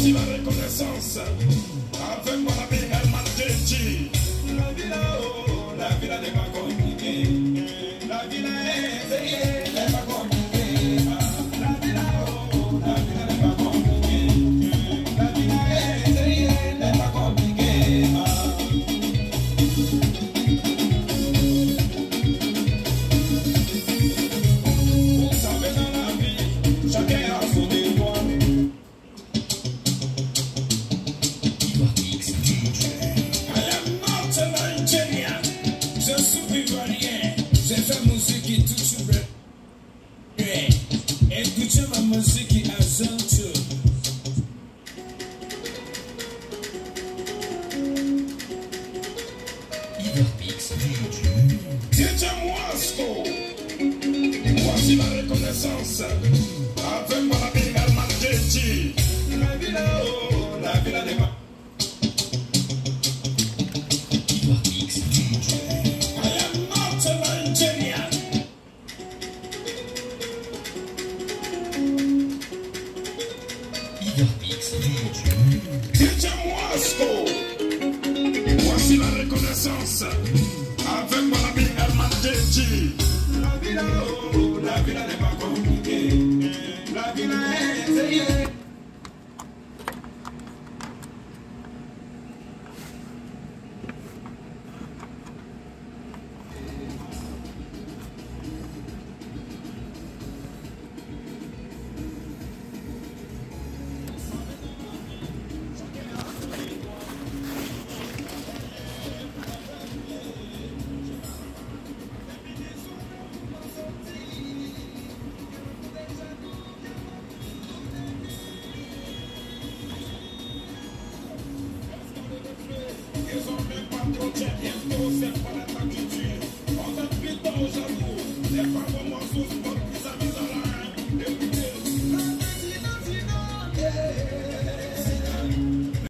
Voici la reconnaissance. Avec mon ami Herman Deji. La villa n'est pas compliquée. La villa n'est pas compliquée. La villa n'est pas compliquée. La villa n'est pas compliquée. Vous savez, dans la vie, chacun a son devoir. Je suis ivoirien, j'ai fait musique tout sur le. Écoutez ma musique à Zanto. DJ Mosco. Voici la reconnaissance. Avec mon ami Herman Deji. La villa n'est pas. DJ Mosco. Voici la reconnaissance. Avec mon ami Herman Deji. La villa.